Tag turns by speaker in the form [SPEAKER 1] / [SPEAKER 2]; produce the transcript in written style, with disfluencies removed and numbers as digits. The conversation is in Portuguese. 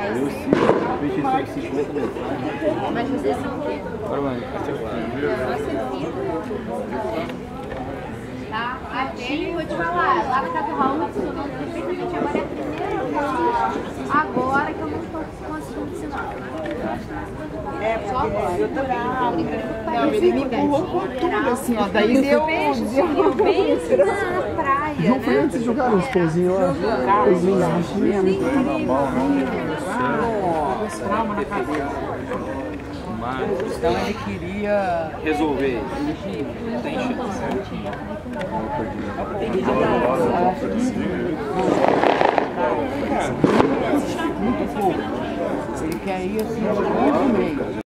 [SPEAKER 1] Eu sim, peixe de 50 metros.
[SPEAKER 2] Mas vocês são o quê?
[SPEAKER 1] Agora vai,
[SPEAKER 2] Tá? Aqui, vou te falar, lá na Casa Raul tá funcionando perfeitamente. Agora é a primeira vez agora que eu não tô conseguindo ensinar.
[SPEAKER 3] É, porque eu também.
[SPEAKER 4] Não, ele me empurrou com tudo, assim, ó. Daí deu
[SPEAKER 2] bem na praia,
[SPEAKER 5] João foi antes de jogar os pãozinhos lá. Os linguagens.
[SPEAKER 4] os traumas na cabeça.
[SPEAKER 1] mas
[SPEAKER 4] Então ele queria...
[SPEAKER 1] resolver. Tem chance.
[SPEAKER 4] Muito pouco. Ele quer ir assim, muito meio.